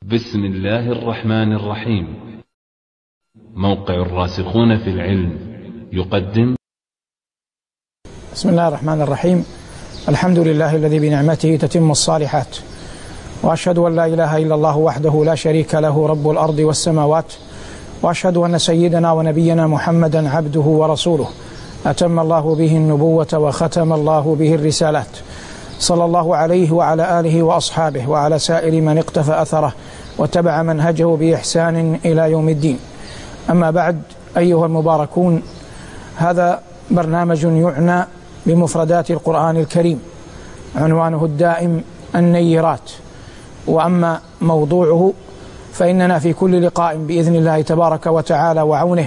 بسم الله الرحمن الرحيم. موقع الراسخون في العلم يقدم. بسم الله الرحمن الرحيم. الحمد لله الذي بنعمته تتم الصالحات، وأشهد أن لا إله إلا الله وحده لا شريك له رب الأرض والسماوات، وأشهد أن سيدنا ونبينا محمدا عبده ورسوله أتم الله به النبوة وختم الله به الرسالات، صلى الله عليه وعلى آله وأصحابه وعلى سائر من اقتفى أثره واتبع منهجه بإحسان إلى يوم الدين. أما بعد، أيها المباركون، هذا برنامج يعنى بمفردات القرآن الكريم، عنوانه الدائم النيرات. وأما موضوعه فإننا في كل لقاء بإذن الله تبارك وتعالى وعونه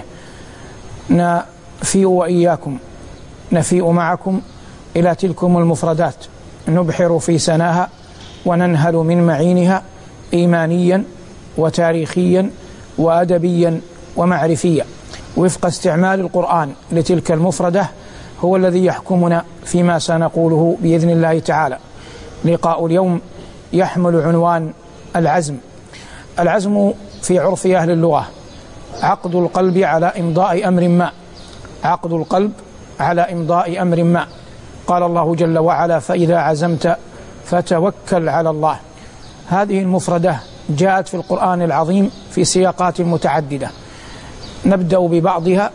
نفيء وإياكم، نفيء معكم إلى تلكم المفردات، نبحر في سناها وننهل من معينها إيمانيا وتاريخيا وأدبيا ومعرفيا، وفق استعمال القرآن لتلك المفردة هو الذي يحكمنا فيما سنقوله بإذن الله تعالى. لقاء اليوم يحمل عنوان العزم. العزم في عرف أهل اللغة عقد القلب على إمضاء أمر ما، عقد القلب على إمضاء أمر ما. قال الله جل وعلا: فإذا عزمت فتوكل على الله. هذه المفردة جاءت في القرآن العظيم في سياقات متعددة، نبدأ ببعضها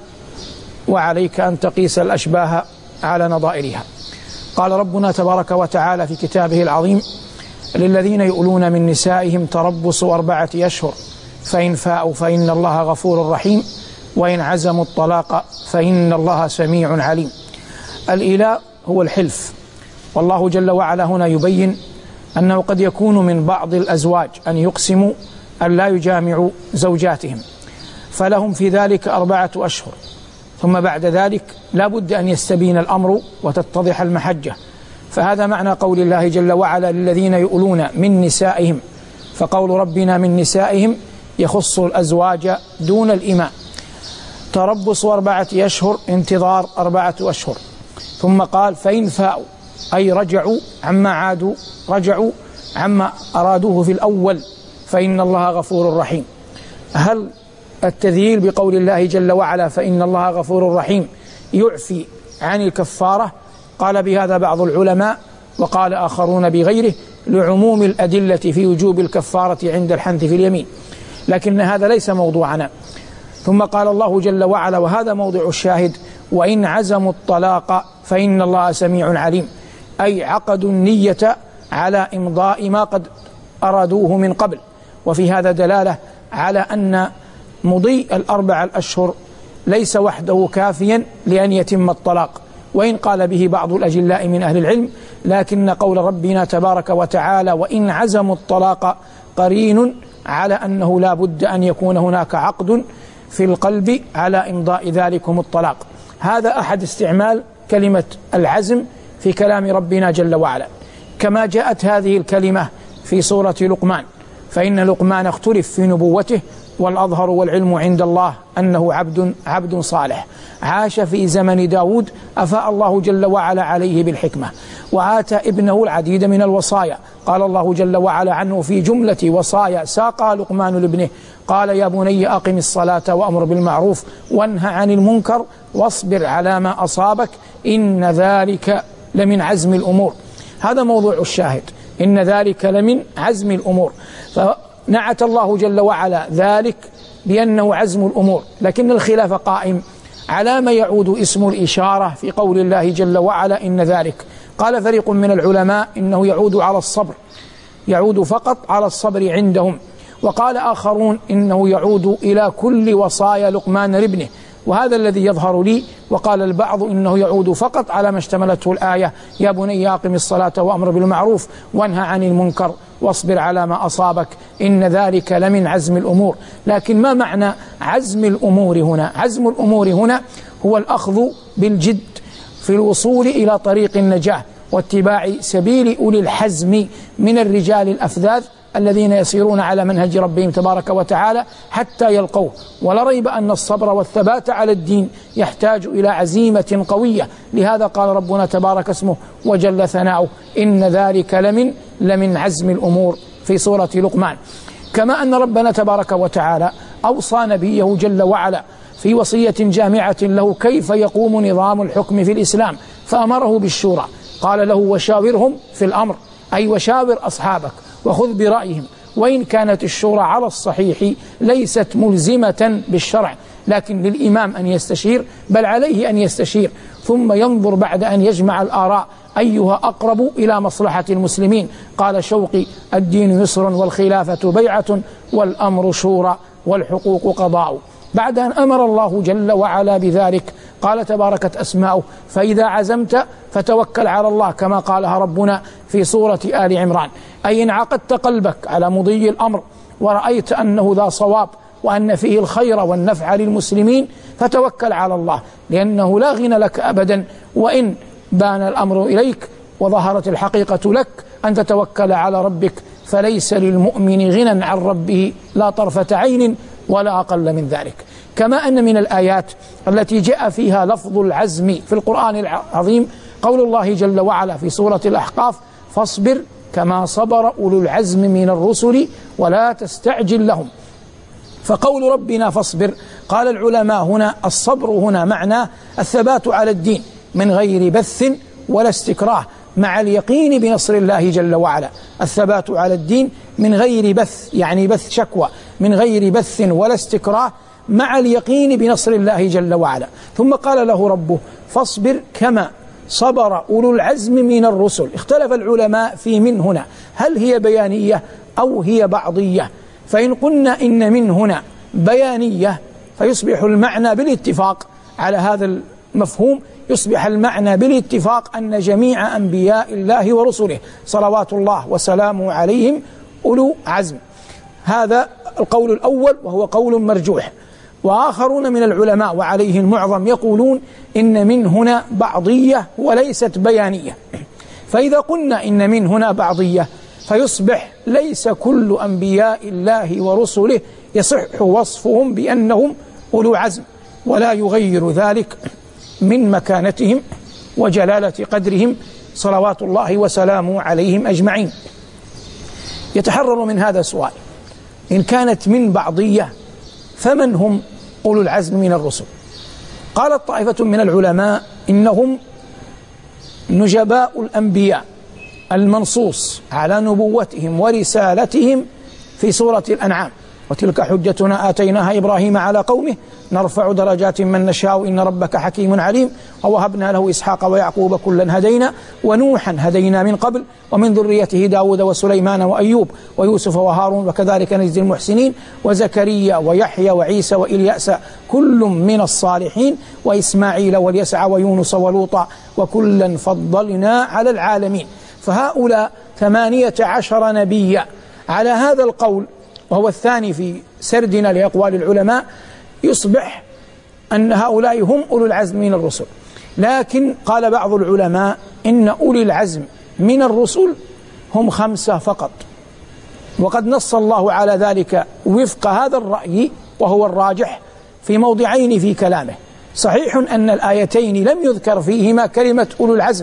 وعليك أن تقيس الأشباه على نظائرها. قال ربنا تبارك وتعالى في كتابه العظيم: للذين يؤلون من نسائهم تربص 4 أشهر فإن فاءوا فإن الله غفور رحيم وإن عزموا الطلاق فإن الله سميع عليم. الإيلاء هو الحلف، والله جل وعلا هنا يبين أنه قد يكون من بعض الأزواج أن يقسموا أن لا يجامعوا زوجاتهم، فلهم في ذلك 4 أشهر، ثم بعد ذلك لا بد أن يستبين الأمر وتتضح المحجة. فهذا معنى قول الله جل وعلا: للذين يؤلون من نسائهم، فقول ربنا من نسائهم يخص الأزواج دون الإماء. تربص 4 أشهر، انتظار 4 أشهر. ثم قال: فإن فاءوا، أي رجعوا عما عادوا، رجعوا عما أرادوه في الأول، فإن الله غفور رحيم. هل التذييل بقول الله جل وعلا فإن الله غفور رحيم يعفي عن الكفارة؟ قال بهذا بعض العلماء، وقال آخرون بغيره، لعموم الأدلة في وجوب الكفارة عند الحنث في اليمين، لكن هذا ليس موضوعنا. ثم قال الله جل وعلا، وهذا موضع الشاهد: وإن عزموا الطلاق فإن الله سميع عليم، أي عقدوا النية على إمضاء ما قد أرادوه من قبل. وفي هذا دلالة على أن مضي 4 أشهر ليس وحده كافيا لأن يتم الطلاق، وإن قال به بعض الأجلاء من أهل العلم، لكن قول ربنا تبارك وتعالى وإن عزموا الطلاق قرين على أنه لا بد أن يكون هناك عقد في القلب على إمضاء ذلكم الطلاق. هذا أحد استعمال كلمة العزم في كلام ربنا جل وعلا، كما جاءت هذه الكلمة في سورة لقمان: فإن لقمان اختلف في نبوته والأظهر والعلم عند الله أنه عبد صالح، عاش في زمن داود أفاء الله جل وعلا عليه بالحكمة، وآتى ابنه العديد من الوصايا. قال الله جل وعلا عنه في جملة وصايا ساقها لقمان لابنه: قال يا بني أقم الصلاة وأمر بالمعروف وانهى عن المنكر واصبر على ما أصابك إن ذلك لمن عزم الأمور. هذا موضوع الشاهد، إن ذلك لمن عزم الأمور. فنعت الله جل وعلا ذلك بأنه عزم الأمور، لكن الخلاف قائم على ما يعود اسم الإشارة في قول الله جل وعلا إن ذلك. قال فريق من العلماء إنه يعود على الصبر، يعود فقط على الصبر عندهم، وقال آخرون إنه يعود إلى كل وصايا لقمان لابنه، وهذا الذي يظهر لي. وقال البعض إنه يعود فقط على ما اشتملته الآية: يا بني أقم الصلاة وأمر بالمعروف وانهى عن المنكر واصبر على ما أصابك إن ذلك لمن عزم الأمور. لكن ما معنى عزم الأمور هنا؟ عزم الأمور هنا هو الأخذ بالجد في الوصول إلى طريق النجاة واتباع سبيل أولي الحزم من الرجال الأفذاذ الذين يسيرون على منهج ربهم تبارك وتعالى حتى يلقوه. ولا ريب أن الصبر والثبات على الدين يحتاج إلى عزيمة قوية. لهذا قال ربنا تبارك اسمه وجل ثناؤه: إن ذلك لمن عزم الأمور في سورة لقمان. كما أن ربنا تبارك وتعالى أوصى نبيه جل وعلا في وصية جامعة له كيف يقوم نظام الحكم في الإسلام، فأمره بالشورى، قال له وشاورهم في الأمر، أي وشاور أصحابك وخذ برأيهم، وإن كانت الشورى على الصحيح ليست ملزمة بالشرع، لكن للإمام أن يستشير، بل عليه أن يستشير ثم ينظر بعد أن يجمع الآراء أيها أقرب إلى مصلحة المسلمين. قال شوقي الدين يسر والخلافة بيعة والأمر شورى والحقوق قضاء. بعد أن أمر الله جل وعلا بذلك قال تباركت أسماؤه فإذا عزمت فتوكل على الله، كما قالها ربنا في سورة آل عمران، أي إن عقدت قلبك على مضي الأمر ورأيت أنه ذا صواب وأن فيه الخير والنفع للمسلمين فتوكل على الله، لأنه لا غنى لك أبدا وإن بان الأمر إليك وظهرت الحقيقة لك أن تتوكل على ربك، فليس للمؤمن غنى عن ربه لا طرفة عين ولا أقل من ذلك. كما أن من الآيات التي جاء فيها لفظ العزم في القرآن العظيم قول الله جل وعلا في سورة الأحقاف فاصبر كما صبر أولو العزم من الرسل ولا تستعجل لهم. فقول ربنا فاصبر، قال العلماء هنا الصبر هنا معناه الثبات على الدين من غير بث ولا استكراه، مع اليقين بنصر الله جل وعلا. الثبات على الدين من غير بث، يعني بث شكوى، من غير بث ولا استكراه، مع اليقين بنصر الله جل وعلا. ثم قال له ربه فاصبر كما صبر أولو العزم من الرسل. اختلف العلماء في من هنا، هل هي بيانية أو هي بعضية؟ فإن قلنا إن من هنا بيانية فيصبح المعنى بالاتفاق على هذا المفهوم، يصبح المعنى بالاتفاق أن جميع أنبياء الله ورسله صلوات الله وسلامه عليهم أولو عزم. هذا القول الأول وهو قول مرجوح. وآخرون من العلماء وعليه المعظم يقولون إن من هنا بعضية وليست بيانية. فإذا قلنا إن من هنا بعضية فيصبح ليس كل أنبياء الله ورسله يصح وصفهم بأنهم أولو عزم، ولا يغير ذلك من مكانتهم وجلالة قدرهم صلوات الله وسلامه عليهم أجمعين. يتحرر من هذا سؤال، إن كانت من بعضية فمن هم أولو العزم من الرسل؟ قالت طائفة من العلماء إنهم نجباء الأنبياء المنصوص على نبوتهم ورسالتهم في سورة الأنعام، وتلك حجتنا آتيناها إبراهيم على قومه نرفع درجات من نشاء إن ربك حكيم عليم ووهبنا له إسحاق ويعقوب كلا هدينا ونوحا هدينا من قبل ومن ذريته داود وسليمان وأيوب ويوسف وهارون وكذلك نجزي المحسنين وزكريا ويحيى وعيسى وإلياس كل من الصالحين وإسماعيل واليسع ويونس ولوطا وكلا فضلنا على العالمين. فهؤلاء 18 نبيا على هذا القول، وهو الثاني في سردنا لأقوال العلماء، يصبح أن هؤلاء هم أولو العزم من الرسل. لكن قال بعض العلماء إن أولي العزم من الرسل هم 5 فقط، وقد نص الله على ذلك وفق هذا الرأي وهو الراجح في موضعين في كلامه. صحيح أن الآيتين لم يذكر فيهما كلمة أولو العزم،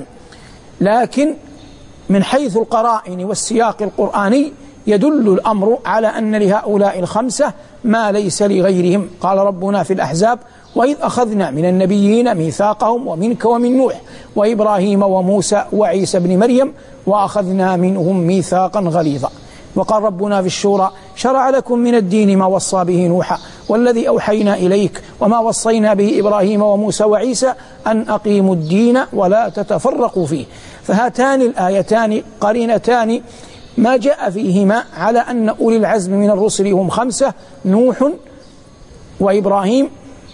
لكن من حيث القرائن والسياق القرآني يدل الأمر على أن لهؤلاء 5 ما ليس لغيرهم. قال ربنا في الأحزاب وإذ أخذنا من النبيين ميثاقهم ومنك ومن نوح وإبراهيم وموسى وعيسى بن مريم وأخذنا منهم ميثاقا غليظا. وقال ربنا في الشورى شرع لكم من الدين ما وصى به نوحا والذي أوحينا إليك وما وصينا به إبراهيم وموسى وعيسى أن أقيموا الدين ولا تتفرقوا فيه. فهاتان الآيتان قرينتان ما جاء فيهما على أن أولي العزم من الرسل هم 5، نوح وإبراهيم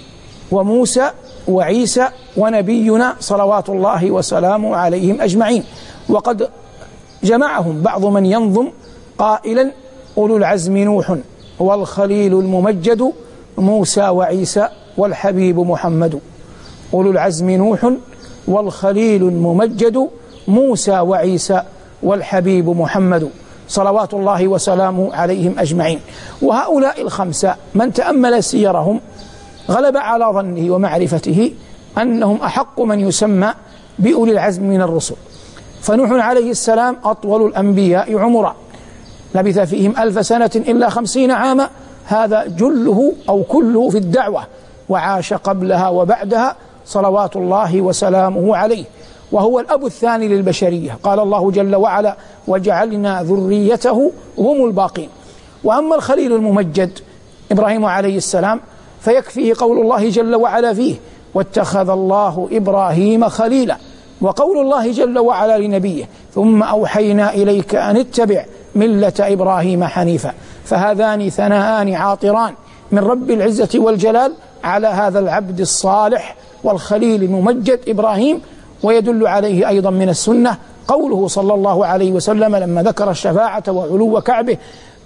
وموسى وعيسى ونبينا صلوات الله وسلامه عليهم أجمعين. وقد جمعهم بعض من ينظم قائلا أولو العزم نوح والخليل الممجد موسى وعيسى والحبيب محمد. أولو العزم نوح والخليل الممجد موسى وعيسى والحبيب محمد صلوات الله وسلامه عليهم أجمعين. وهؤلاء 5 من تأمل سيرهم غلب على ظنه ومعرفته أنهم أحق من يسمى بأولي العزم من الرسل. فنوح عليه السلام أطول الأنبياء عمرا، لبث فيهم 1000 سنة إلا 50 عاما، هذا جله أو كله في الدعوة، وعاش قبلها وبعدها صلوات الله وسلامه عليه، وهو الأب الثاني للبشرية. قال الله جل وعلا: وجعلنا ذريته هم الباقين. وأما الخليل الممجد إبراهيم عليه السلام فيكفيه قول الله جل وعلا فيه: واتخذ الله إبراهيم خليلا، وقول الله جل وعلا لنبيه: ثم أوحينا إليك أن اتبع ملة إبراهيم حنيفا. فهذان ثناءان عاطران من رب العزة والجلال على هذا العبد الصالح والخليل الممجد إبراهيم. ويدل عليه أيضا من السنة قوله صلى الله عليه وسلم لما ذكر الشفاعة وعلو كعبه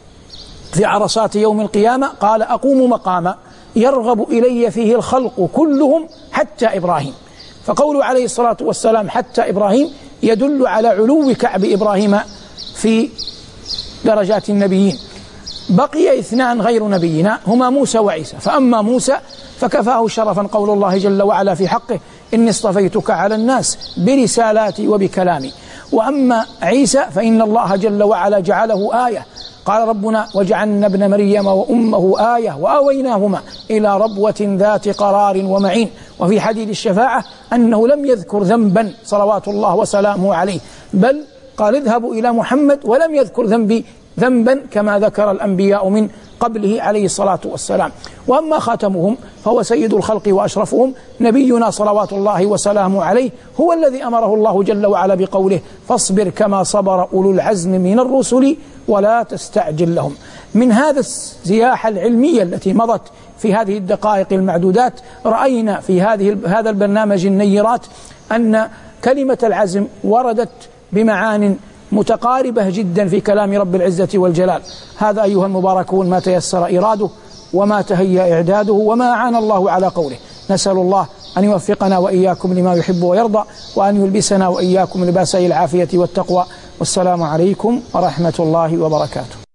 في عرصات يوم القيامة قال: أقوم مقاما يرغب إلي فيه الخلق كلهم حتى إبراهيم. فقوله عليه الصلاة والسلام حتى إبراهيم يدل على علو كعب إبراهيم في درجات النبيين. بقي 2 غير نبينا هما موسى وعيسى. فأما موسى فكفاه شرفا قول الله جل وعلا في حقه: إني اصطفيتك على الناس برسالاتي وبكلامي. وأما عيسى فإن الله جل وعلا جعله آية. قال ربنا: وجعلنا ابن مريم وأمه آية وآويناهما إلى ربوة ذات قرار ومعين. وفي حديث الشفاعة أنه لم يذكر ذنبا صلوات الله وسلامه عليه، بل قال: اذهبوا إلى محمد، ولم يذكر ذنبا كما ذكر الأنبياء من قبله عليه الصلاة والسلام. وأما خاتمهم فهو سيد الخلق وأشرفهم نبينا صلوات الله وسلامه عليه، هو الذي أمره الله جل وعلا بقوله: فاصبر كما صبر أولو العزم من الرسل ولا تستعجل لهم. من هذا السياحة العلمية التي مضت في هذه الدقائق المعدودات رأينا في هذا البرنامج النيرات أن كلمة العزم وردت بمعان متقاربة جدا في كلام رب العزة والجلال. هذا أيها المباركون ما تيسر إراده وما تهيأ إعداده وما أعان الله على قوله. نسأل الله أن يوفقنا وإياكم لما يحب ويرضى، وأن يلبسنا وإياكم لباسي العافية والتقوى. والسلام عليكم ورحمة الله وبركاته.